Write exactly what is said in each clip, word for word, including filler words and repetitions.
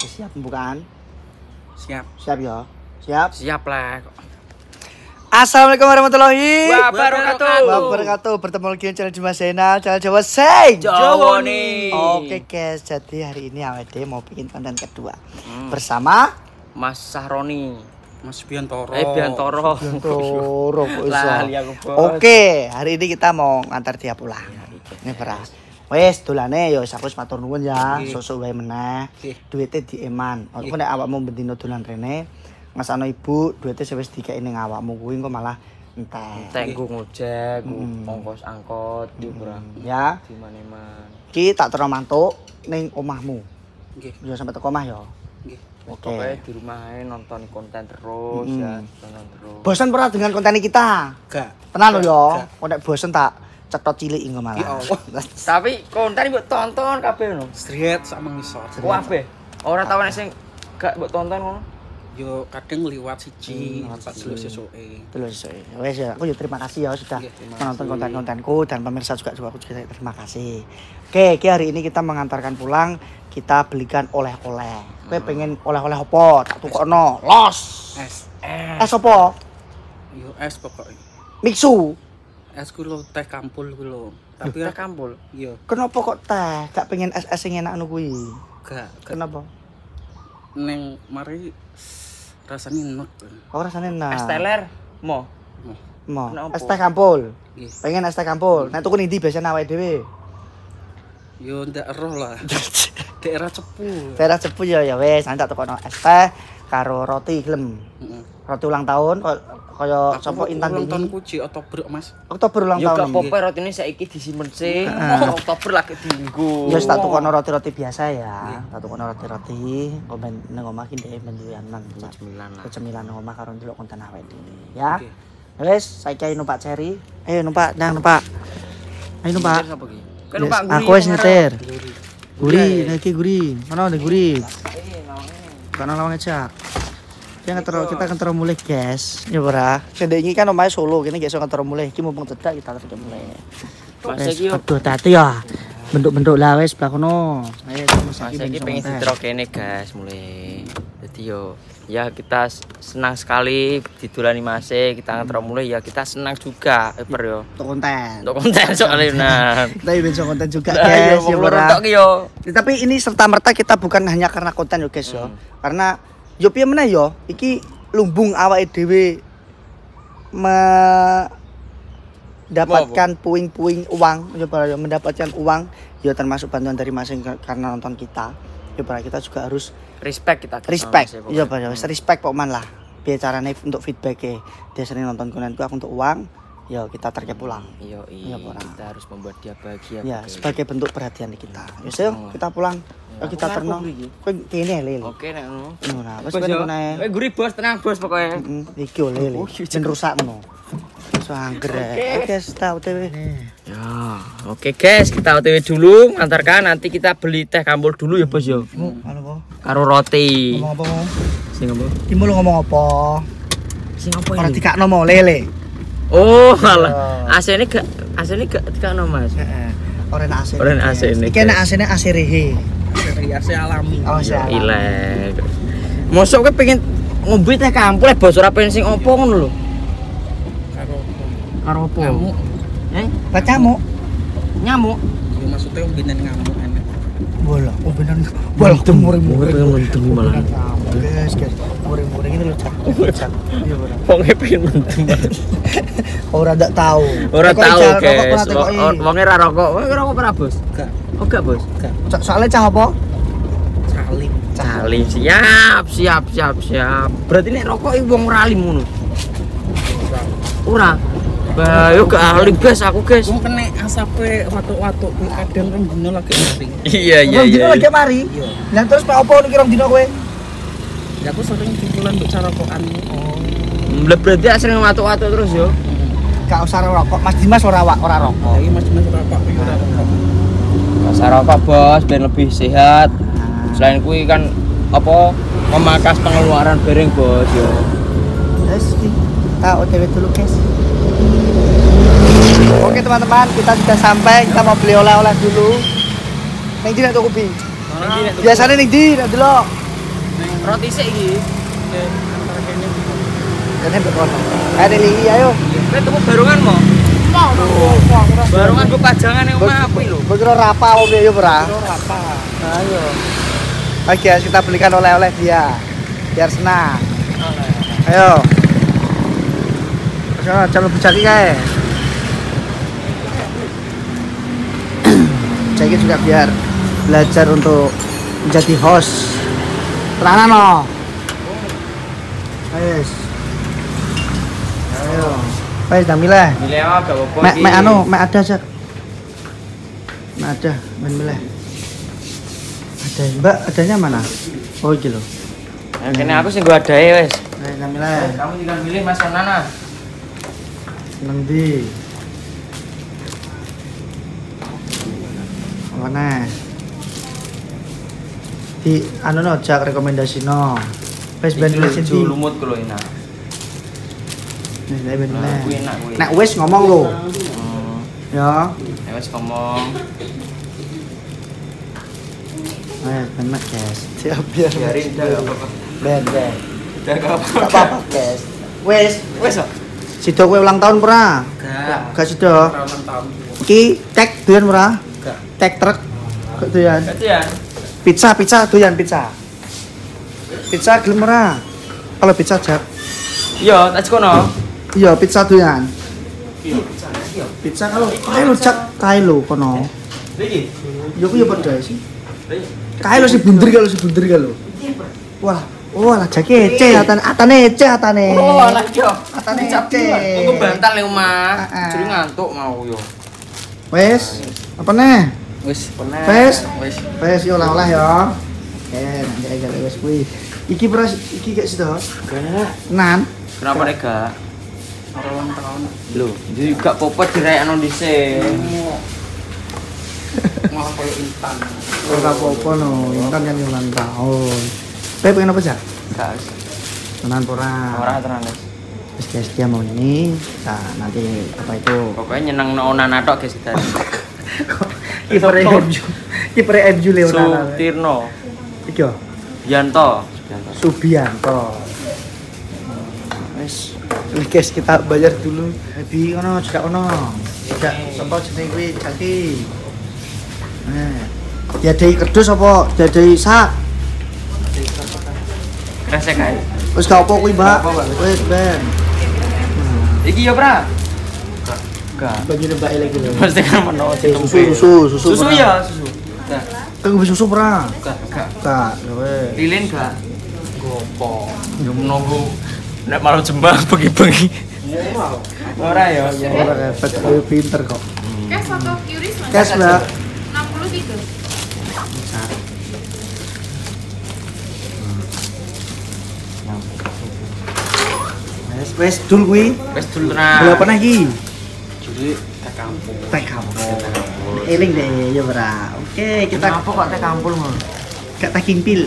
Siap pembukaan? Siap. Siap ya? Siap? Siap lah. Assalamualaikum warahmatullahi wabarakatuh. wabarakatuh. Bertemu lagi di channel Dimas Zainal, channel Jawa Sing. Jawa nih. Oke guys, jadi hari ini awet mau bikin konten kedua hmm. bersama Mas Sahroni, Mas Biantoro. Eh Biantoro. Biantoro. Lali aku, Bos. Oke, hari ini kita mau ngantar dia pulang. Ini beras. Wes dolane ya wis aku wis matur nuwun ya, sosok wae meneh. Duite dieman. Aku nek awakmu bendino dolan rene, ngasano ibu duite wis dikeki ning awakmu kuwi engko malah entek. Entek nggo ngojek, ongkos angkot yo ora. Ya. Di mana-mana. Ki tak terus mantuk ning omahmu. Nggih. Yo sampe teko omah ya. Nggih. Oke. Pokoknya di rumah ae nonton konten terus Hmm. ya, nonton terus. Bosan pernah dengan konten kita? Gak. Tenan lho ya. Gak. Kok nek bosen tak cetot cilik engko malah. Ya Allah. Tapi konten mbok tonton kabeh ngono. Striet sak mengisor. Kabeh. Ora tau nek sing gak mbok tonton ngono. Yo kadang liwat siji, Hmm, pas siji. lu sesuke. Terus wes ya, aku juga terima kasih ya sudah Oke, terima menonton kasih. konten-kontenku dan pemirsa juga juga aku juga terima kasih. Oke, Ki hari ini kita mengantarkan pulang, kita belikan oleh-oleh. Kowe pengen oleh-oleh apa? Tak tukokno. Los. Es. Es apa? Yo es pokoknya. Mixu. Es ku lho teh kampul ku lho. Tapi Tapi ora kampul. yo Kenapa kok teh? Gak pengen es-es sing enak ngono kuwi. gak Kenapa? neng mari rasanya enak. Oh rasane enak. Es teler mo. Mo. Kenapa? Es teh kampul. Nggih. Pengen es teh kampul. Nek tuku ndi biasane awake dhewe? Yo ndak eroh lah. Daerah cepu. Daerah Cepu ya ya wis, nanti tak tukokno es teh karo roti gelem. Heeh. Roti ulang tahun kok kaya sapa Intan ulang tahun Dini. kuci Oktober, Mas. Oktober ulang Yo gak tahun. apa-apa rotine saiki disimpen sih. Heeh. Oktober lagi dienggo. Ya wis tak tukokno roti-roti biasa ya. Tak tukokno roti-roti kok ben nang omah ki ndek ben duyanan. Cemilan lah. Cemilan nang omah karo ndelok konten awake dhewe. Ya. Oke. Wis, saiki ayo numpak Cherry. Ayo numpak, nang numpak. Ayo numpak. Sapa ki? Kan Yes, numpak guri. aku wis nyetir. Guri. Guri, lagi guri. Mana ada guri? Karena lawange cak. Kita ngetero kita ngetero mulai guys. Ya ora. Cendek iki kan omahe Solo, kene gak iso ngetero mulai. Iki mumpung cedak kita terus mulai. Mas Wes iki yo. padha tati ya. Bentuk-bentuk lah wis sebelah kono. Ayo Mas iki pengen ditro kene guys mulai. Jadi yo ya kita s- senang sekali didolani Mas kita ngetro mulai ya kita senang juga Eper yo. untuk konten. Untuk konten soalnya nah. Kita bisa konten juga Nah, guys. yo Ya wong ora. rontok ki yo. Tapi ini serta merta kita bukan hanya karena konten yo guys yo. Hmm. Karena yo piye meneh yo, iki lumbung awake dhewe mendapatkan puing-puing uang, yo para yo mendapatkan uang yo termasuk bantuan dari masing karena nonton kita. Yo para kita juga harus Respect kita. ke respect. sama Mas, Iya pokoknya. para wis respect pokoknya lah. Biar carane untuk feedback e. Dia sering nonton kontenku aku untuk uang, yo kita terke pulang. Iya, Iya, iya, Pak. kita harus membuat dia bahagia. Ya, Bro. sebagai bentuk perhatian di kita. Wis yo kita pulang. Yo kita Aku terno. ngarep iki. Kowe kene lele. Oke nek ngono. Ngono. Wis Bos ben yo. ngono ae. Eh gurih bos, tenang bos pokoknya. Heeh, iki yo lele. Oh, iya, Ben rusak ngono. So angger. Oke, guys, tak O T W. Ya, oke guys, kita O T W dulu, antarkan nanti kita beli teh kampul dulu ya bos yo. Halo, Po. Karo roti. Ngomong apa, Mo? Sing apa? Ki lu ngomong apa? Sing apa Ora ini? dikakno mo lele. Oh, alah. A C ini gak A C ini gak dikakno Mas. Heeh. Ora enak A C. Ora enak A C ini, Iki enak guys. A C-ne A C rehe. Riase alami. Oh, siap. Ilek. Mosok kowe pengen ngombe teh kampul eh bos ora pengen sing opo ngono lho. Karo Karo opo? ngamuk. Eh, Bacamu. nyamuk. Yo maksudnya umbinen ngamuk enak. Bola, oh bener. Bola muring-muring. Mendung malah. Guys, guys. Muring-muring ini lho, Cak. Cak. Iya, bener. Wonge pengen mendung. Ora ndak tahu. Ora Tekoki tahu jar, rokok guys. pernah tekoki. Wonge ra rokok. Wonge rokok ora bos? Gak. Oh gak bos? Gak. So- Soalnya cah apa? Salim. Salim siap, siap, siap, siap. Berarti nek rokok iki wong ora alim ngono. Ora. Bah, yo gak alim guys aku guys. Wong kena asape watuk-watuk kuwi kadang kan dino lagi mati. Iya, iya, Rong iya. dino lagi mari. Iya. Lah terus pak opo niki rong dino kowe? Ya aku sering kumpulan mbok cara rokokan. Oh. Lah berarti sering watuk-watuk terus yo. Gak usah rokok. Mas Dimas ora wa- ora rokok. Iki Mas Dimas rokok iki ora rokok. Rasa rokok bos, biar lebih sehat. Selain kuwi kan apa memakas pengeluaran bareng bos yo. Terus kita O T W dulu, guys. Oke teman-teman, kita sudah sampai. Kita mau beli oleh-oleh dulu. Ning ndi nek tuku bi? Biasanya ning ndi nek delok? Roti sik iki. Antara kene. Kene mbek kono. Ayo Lili ayo. Kowe tuku barongan mo? Mau Barongan ku pajangan yang omah apik lho. Kowe kira rapa opo piye yo, Bra? apa? Ayo. Oke, guys, kita belikan oleh-oleh dia. Biar senang. Ayo. Jangan jangan bercaki kae. Caki juga biar belajar untuk menjadi host. Tenanan no. Ayo. Ayo. Ayo dah milih. Milih apa gak apa-apa. Mek mek anu, mek ada aja. Mek ada, men milih. Ada, Mbak, adanya mana? Oh, iki lho. Nah, kene aku sing gua adae wis. Ayo dah milih. Kamu tinggal milih Mas Nana. Nang ndi? Mana? Di anu no jak rekomendasi no. Wis ben milih sing ndi? lumut ku lho enak. Nih, ben Nah, milih. kuwi enak kuwi. Nek wis ngomong lho. Hmm. Ya. Ya wis ngomong. Ayo, ben mek, guys. Siap biar. Biarin dah gak apa-apa. Ben, ben. Udah gak apa-apa. Gak apa-apa, guys. Wis, Wis kok. sido kowe ulang tahun pernah? Gak. Gak sido. Rawan tahun. Iki tek doyan pernah? Gak. Tek truk. Kok doyan? Ganti ya. Pizza, pizza doyan pizza. Pizza gelem ora? Kalau pizza jak. Iya, tak kono. Iya, pizza doyan. Iya. Pizza kalau kae lo jak kae lo kono. Iki. Yo ku yo padha sih. Kae lo si bunder kalau si bunder kalau. Wah, wah lah jake ece atane atane ece atane. Oh, alah yo. Atane Cap ece. aku bantal ning omah. Heeh. Jadi ngantuk mau yo. Wes, apa nih? Wis, pernah. Wes. Wis. Wes yo oleh-oleh ya. Oke, nanti aja wes kuwi. Iki pras iki gak sih toh? Gak. Nan. Kenapa nek gak? Rawan tahun. Lho, jadi gak popot dirayakno dhisik. Malah koyo instan. Ora apa-apa no, intan kan ulang tahun. Pe pengen apa sih? Gak. Tenan ora. Ora tenan wis. Wis guys dia mau ini. Nah, nanti apa itu? Pokoknya nyenengno onana tok guys kita. Kiper M U. Kiper M U Leonardo. Sutirno. Iki yo. Yanto. Subianto. Wes, wis guys kita bayar dulu. Lebih ono juga ono. Tidak sapa jeneng kuwi Jaki. Nah, diadai kerdus apa diadai sak? Kresek kae. Wis gak apa kuwi, Mbak. Gak apa, Mbak. Wis ben. Iki yo, Pra. Gak. Bagine Mbak lagi lho. Pasti kan menawa Susu, susu, susu. Susu Pra. ya, susu. Gak. Kang wis susu pra. Gak, gak. Gak, kowe. Lilin gak. Gopo. Yo menunggu nek malam jembang bengi-bengi. Ora ya. Ora efek kowe pinter kok. Cash atau Qris mas? Cash, Mbak. enam puluh tiga. Wes, wes dul kuwi. Wis dulu tenan. Beli apa lagi? Jadi teh kampung. Teh kampung. Eling deh ya, Bra. Oke, kita Kenapa kok teh kampung, Mas? gak teh kimpil.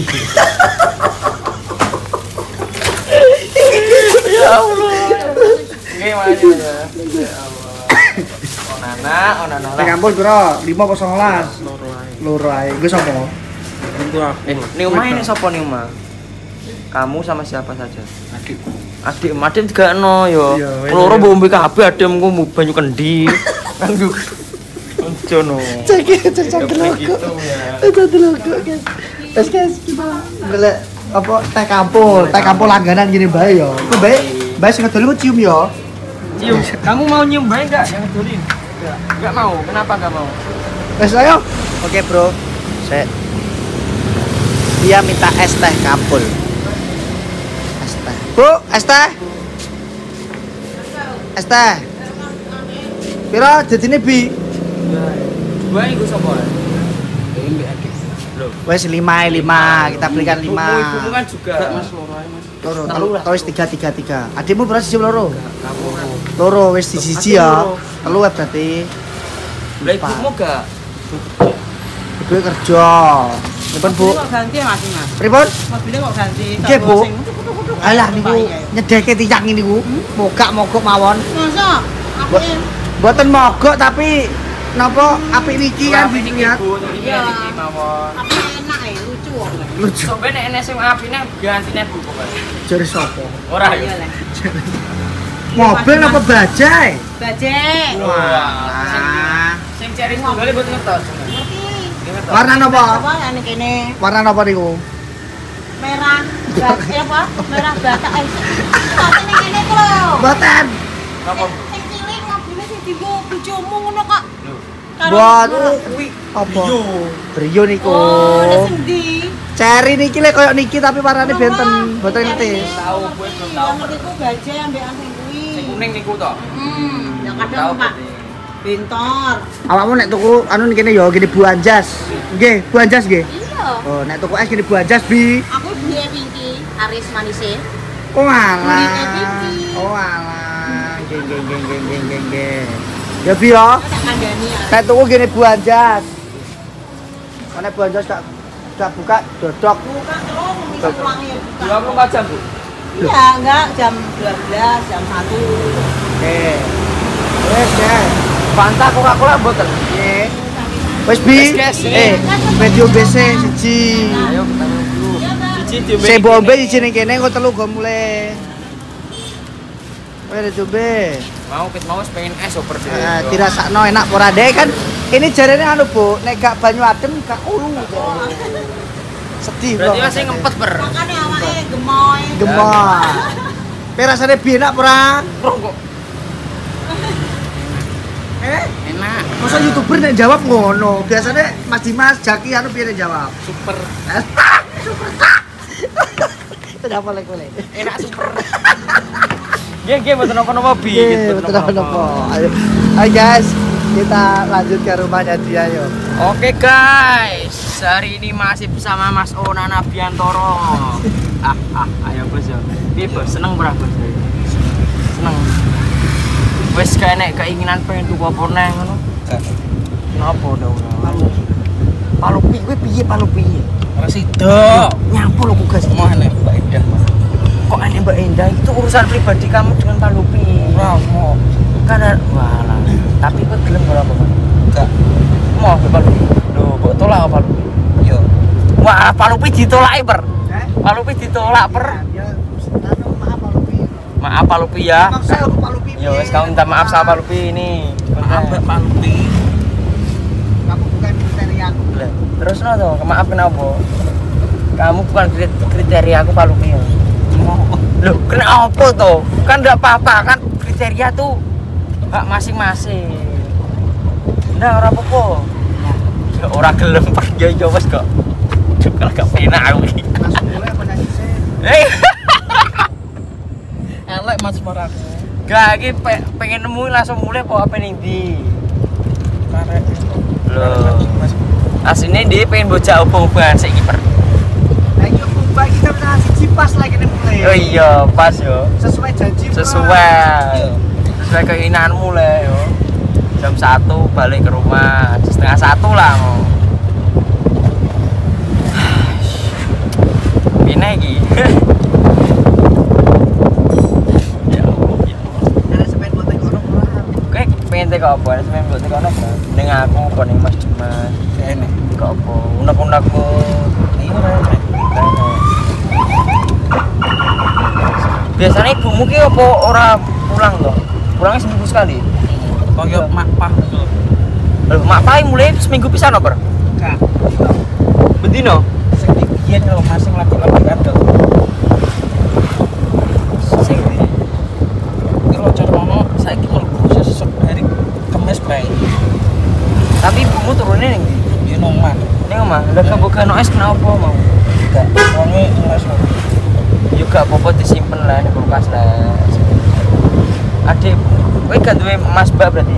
Ya Allah. Gimana ya? Ya Allah. Onana, onana. Teh kampung piro? lima apa sebelas? Loro ae. Gue sapa? Untuk aku. Eh, nih Uma ini sapa nih Uma? Kamu sama siapa saja? Adik. Adik, adik juga no yo. Iya, iya, Loro iya. mbok ombe kabeh ademku mu banyu kendi. Kan juga. Ojo no. Cek cek cek Kayak delok. gitu ya. Itu delok guys. Wes guys, kita golek apa teh kampung, teh kampung langganan gini bae yo. Iku bae, bae sing ngedol iku cium yo. Cium. Kamu mau nyium bae enggak yang ngedolin? Enggak. Enggak mau. Kenapa enggak mau? Wes ayo. Oke, Bro. Saya dia minta es teh kampul. Es teh. Bu, es teh. Es teh. Piro jadine bi? Dua iku sapa? Ini adik. Loh. Wes lima lima, kita belikan lima. Ibumu kan juga. Enggak mas loro ae mas. Loro, telu, telu wis tiga tiga tiga. Adikmu berapa siji loro? Kamu. Loro wis di siji ya. Telu wae berarti. Lah ibumu gak? Ibu kerja. Pripun, Bu? Kok ganti mas mas? Pripun? Mobilnya kok ganti? Nggih, Bu. Alah niku nyedeke tiyang niku. Mogak-mogok mawon. Masa? Aku yang Mboten mogok tapi napa apik niki kan Ini niat. ibu, ini Iya. iki mawon. aku enak ya lucu. wong. Lucu. Sampai nek S M A apine gantine Bu pokoknya. Jare sapa? Ora Iya ya. lah. Mobil apa bajai? Bajek. Wah. Sing cari tunggale buat ngetos. Ngerti. Warna apa? Apa yang kene? Warna apa niku? Merah. Bat- eh apa? Merah batak. Eh, kok ini kene ku lho. Mboten. Napa? Sing cilik mobilnya sing dienggo bojomu ngono kok. Karo- Buat Kuwi apa? Brio niku. Oh, nek sing ndi? Cherry niki le koyo niki tapi warnane benten. Mboten ngerti. Tahu, gue belum tahu. Yang ngerti ku bajek ambekan sing kuwi. Sing kuning niku to. Hmm, yang Tahu kadang Pak berarti. Bentor. Awakmu nek tuku anu kene ya gini Bu Anjas. Nggih, Bu Anjas nggih. Iya. Oh, nek tuku es gini Bu Anjas bi. Aku duwe Pinky, Aris manise. Oh alah. Kulitnya Pinky. Oh alah. Nggih nggih nggih nggih nggih nggih nggih. Ya bi ya. Tak kandhani ya. Nek tuku gini Bu Anjas. Nek Bu Anjas gak gak buka dodok. Buka terus bisa pulang ya buka. dua puluh empat jam, Bu. Iya, enggak jam dua belas, jam satu. Oke. Wes ya. Fanta Coca-Cola boten. Nggih. Wes bi. Wes, guys. Eh, video B C siji. Ayo kita dulu. Cici diombe. Saya bombe siji ning kene kok telu go mulai. Wes coba. Mau kit mau pengen es oper dhewe. Eh, dirasakno enak ora deh kan. Ini jarene anu, Bu, nek gak banyu adem gak ulu. Sedih, Berarti Bro. masih ngempet ber. Makane awake gemoy. Gemar. Tapi rasanya bi enak ora? Bro kok Eh, enak. masa YouTuber nek jawab ngono. Biasanya Mas Dimas, Jaki anu piye nek jawab? Super. Kenapa lek lek? Enak super. Nggih nggih mboten napa-napa bi. Iya, betul apa? Ayo. Hai guys, kita lanjut ke rumahnya dia yuk. Oke guys, hari ini masih bersama Mas Onana Biantoro. ah, ah, ayo bos ya. Piye bos, seneng berapa bos? Seneng. Wes gak enek keinginan pengen tuku apa neng ngono. Kenapa dah ora? Palupi kuwi piye palupi? Ora sida. Nyampu lho guys. Mau nek Mbak Indah, Mas. Kok aneh Mbak Endah itu urusan pribadi kamu dengan palupi. Ora mau. Karena walah, tapi kok gelem ora apa? Enggak. Mau ke palupi. Lho, kok tolak apa palupi? Yo. Wah, palupi ditolak per. Eh? Palupi ditolak per. Ya, anu maaf Pak Lupi. Maaf Pak Lupi ya. Maksa aku Pak Lupi. Ya wes kamu minta maaf sama Pak Lupi ini. Maaf Mbak Palupi. Kamu bukan kriteria aku. Lah, terus no tuh, maaf kenapa? Kamu bukan krit- kriteria aku Pak Lupi ya. Loh, kenapa tuh? Kan enggak apa-apa kan kriteria tuh hak masing-masing. Nah, ora apa-apa. Ya ora gelem pergi yo wes kok. Juga gak penak aku iki. Langsung mulai apa nasi Eh, Elek Mas Moraku. gak iki pe- pengen nemu langsung mulai kok apa ning ndi? Karek. Loh. Mas. Aslinya dia pengen bocah hubung-hubungan saiki per. Nah, ini Mbak kita udah siji pas lagi nih mulai. Oh iya, pas yo. Sesuai janji. Bro. Sesuai. Sesuai keinginanmu lah yo. Jam satu balik ke rumah, setengah satu lah mau. Ini lagi. Ya Allah, ya. Ada sepen buat ekonomi orang. Oke, pengen teko apa? Sampe mbok teko apa? Ning aku apa ning Mas Dimas? Kene. Teko apa? Unek-unekmu. Iya ora enek. Biasanya ibumu ki apa ora pulang toh? Pulangnya seminggu sekali. Koyo mak pah gitu. Loh, mak pai mulai seminggu pisan apa? Enggak. Bendino. Sing iki lho Mas sing lagi-lagi ada. Sing Iki lho cara ngono saiki mlebu sesuk hari Kamis bae. tapi ibumu turunnya ning ndi? Yo nomah. Ning omah. Lah kebukaan es kenapa mau? Enggak. Wonge les. Yo gak apa-apa disimpen lah di kulkas lah. Adik, kowe gak duwe Mas Mbak berarti?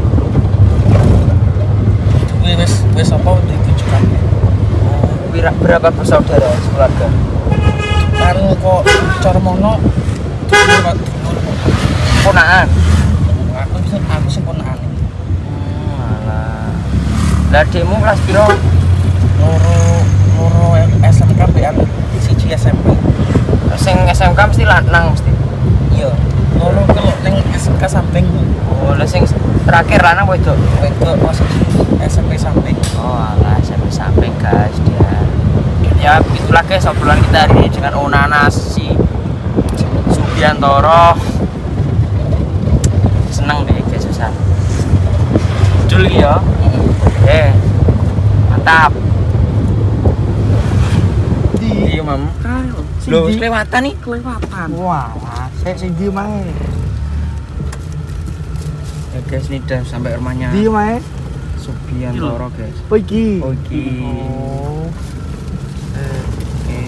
Kuwi wis wis apa ditujukan. Bira- Berapa bersaudara sekeluarga? Karo kok cara mono dulur dulur. Ponaan. Aku bisa aku sing ponakane. Hmm, alah. Lah adikmu kelas piro? Loro loro S M K bean siji S M P. Sing S M K mesti lanang mesti. Iya. Loro kalau ning S M K samping Oh, lah sing terakhir lanang wedok. wedok pas S M P samping. Oh, alah, sampai samping guys dia. ya begitulah guys obrolan kita hari ini dengan Onana si Subiantoro. Seneng deh guys susah. Jul ya. Eh. Mantap. Iya, Mam. Loh, kelewatan nih, kelewatan. Wah, saya sing di mae. Ya guys, ini udah sampai rumahnya Di mae. Subiantoro guys. Oh iki. Oh iki. Oh. Oke.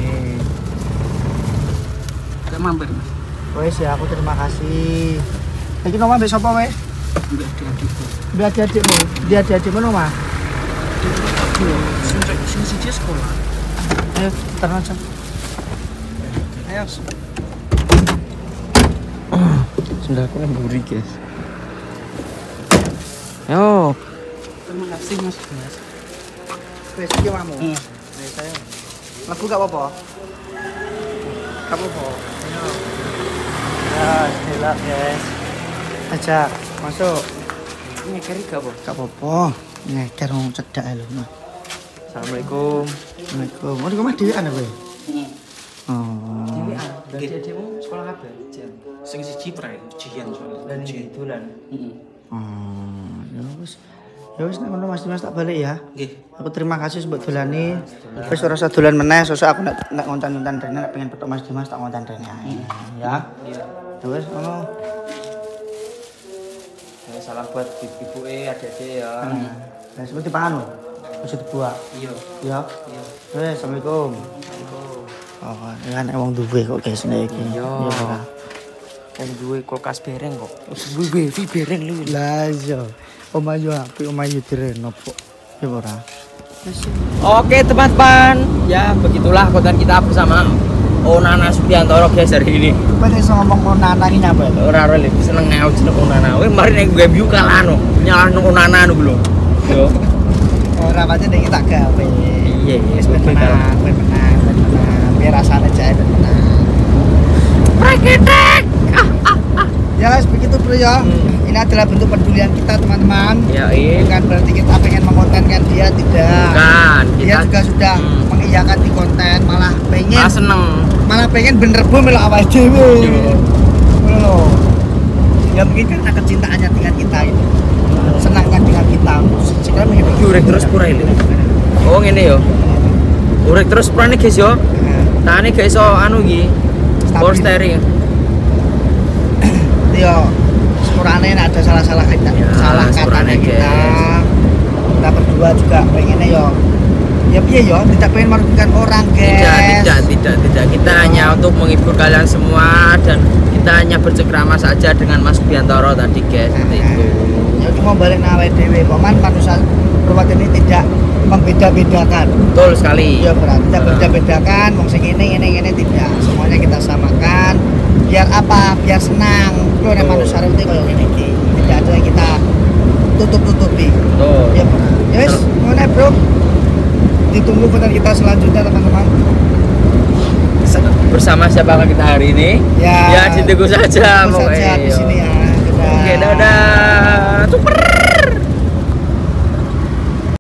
Gak mampir mas. Wes ya aku terima kasih. Iki nomah mbek sapa wes? Mbak adik-adikku. Mbek adik-adikmu. Dia adik-adikmu nomah. Sing sing siji sekolah. Ayo, terus. Ayo. Sendalku kan gurih guys. Yo. Terima kasih mas. Mas. Wes iki mamu. Hmm. Wes ayo. Lagu gak apa-apa. Gak apa-apa. Ayo. Ya, silakan guys. Ajak masuk. Ini kari gak apa? Gak apa-apa. Ngeker wong cedak lho. Assalamualaikum. Assalamualaikum. Oh, di rumah dhewean kowe? Oh. Dewi ah, berarti adikmu sekolah apa? Sing siji prae, ujian soalnya. Dan ini dolan. Heeh. Oh, ya wis. Ya wis nek ngono Mas Dimas tak balik ya. Nggih. Aku terima kasih sebut dolani. Wis ora usah dolan meneh, sosok aku nek nek ngonten-ngonten rene nek pengen petuk Mas Dimas tak ngonten rene ae. Ya. Iya. Ya wis ngono. Ya, salam buat ibu-ibu eh adik-adik ya. Nah, seperti pangan lho. Wis dibuat. Iya. Ya. Iya. Wis, Assalamualaikum. Oh, ya nek wong duwe kok guys nek iki. Iya. Ya ora. Wong duwe kulkas bereng kok. Duwe wifi bereng lu. Lah iya. Omah yo apik, omah yo direnov kok. Ya ora. Oke teman-teman, ya begitulah konten kita bersama Onana Subiantoro guys hari ini. Kowe iso ngomong Onana iki nyapa to? Ora ora lebih seneng ngau jeneng Onana. Kowe mari nek gue view kalah no, nyalahno Onana no lho. Yo. Ora pati nek tak gawe. Iya, Wis menang, kowe menang, kowe menang. Biar rasane jae menang. Preketek. Ya guys, begitu bro ya. Ini adalah bentuk pedulian kita teman-teman. Ya iya. Bukan berarti kita pengen mengontenkan dia, tidak. Kan, Dia kita juga sudah Hmm. mengiyakan di konten, malah pengen ah seneng. malah pengen bener bu melok awake dhewe. Iya. Ngono lho. Ya mungkin karena kecintaannya dengan kita itu. Senang kan dengan kita. Sekarang menghibur. Iki urek terus pura ini. Oh ngene yo. Urek terus pura nih guys yo. Tane gak iso anu iki. Power steering. Yo, sepurane nek ada salah-salah kita, Ya, salah sepurane, katanya kita. guys. Kita berdua juga pengennya yo. Ya piye yo, tidak pengen merugikan orang, guys. Tidak, tidak, tidak, tidak. Kita hanya untuk menghibur kalian semua dan kita hanya bercengkrama saja dengan Mas Subiantoro tadi guys. Seperti itu. Ya cuma balik nawe dhewe, paman manusia ruwet ini tidak membeda-bedakan. Betul sekali. Iya berarti tidak beda-bedakan, wong sing ini ini ini tidak. Semuanya kita samakan. Biar apa? Biar senang. Lho nek manusia ruwet koyo ngene iki. Tidak ada yang kita tutup-tutupi. Betul. Ya benar. Ya wis, ngono bro. Ditunggu konten kita selanjutnya teman-teman. Bersama siapa kita hari ini? Ya. Ya ditunggu saja Tunggu saja pokoknya. di sini ya. Dadah. Oke, dadah. Super.